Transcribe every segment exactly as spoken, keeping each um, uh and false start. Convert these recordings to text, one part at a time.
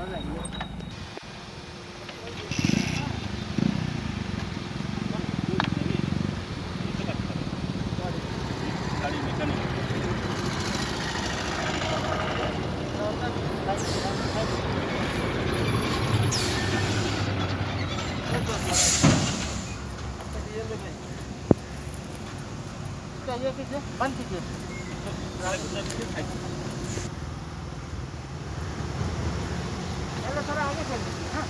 ये कीजिए, बंद कीजिए। थोड़ा आगे चल दीजिए। हाँ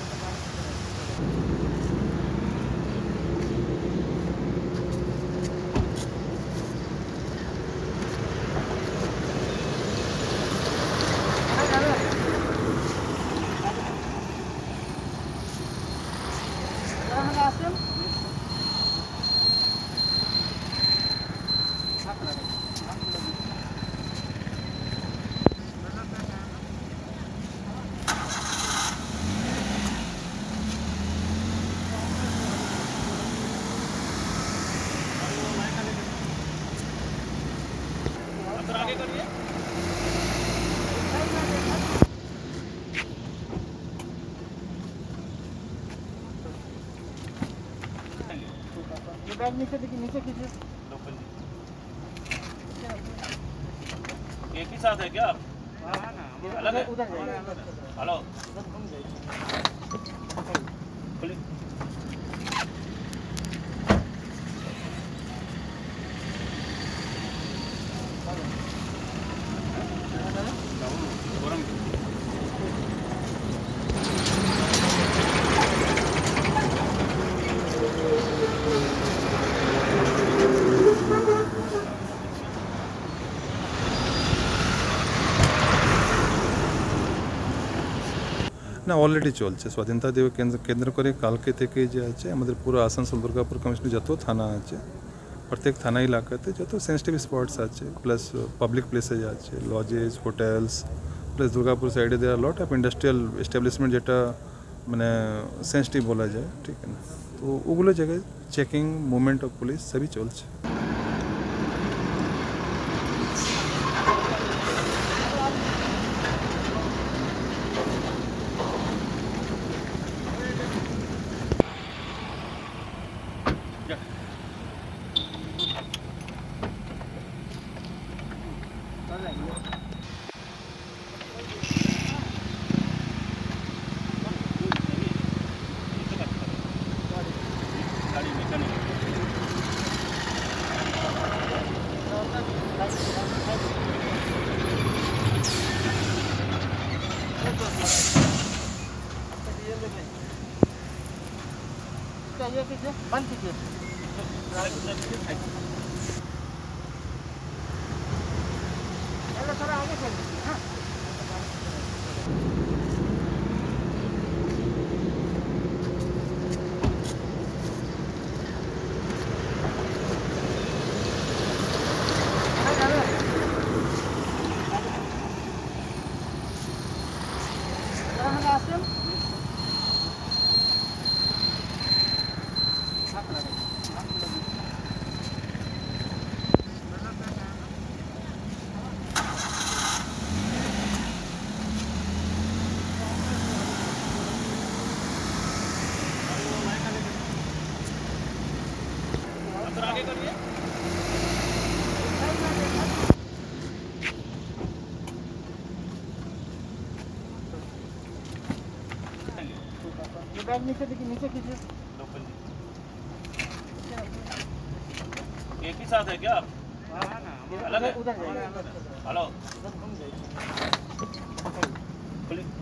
आगे करिए। बैग नीचे देखिए, नीचे कीजिए। एक ही साथ है क्या? अलग है? उधर जाइए। हेलो না অলরেডি চলছে স্বাধীনতা দিবস কেন্দ্র কেন্দ্র করে কালকে থেকে যে আছে আমাদের পুরো আসানসোল দুর্গাপুর কমিশনে যত থানা আছে প্রত্যেক থানা এলাকাতে যত সেন্সিটিভ স্পটস আছে প্লাস পাবলিক প্লেসেস আছে লজেস হোটেলস প্লাস দুর্গাপুর সাইডে দেওয়া লট অফ ইন্ডাস্ট্রিয়াল এস্টাবলিশমেন্ট যেটা মানে সেন্সিটিভ বলা যায় ঠিক আছে না তো ওগুলো জায়গায় চেকিং মুভমেন্ট অফ পুলিশ সবই চলছে। ये कीजिए, बंद कीजिए। थोड़ा आगे चल दीजिए। हाँ आगे करिए। बैग नीचे देखिए, नीचे कीजिए। एक ही साथ है क्या? अलग है? उधर जाइए। हेलो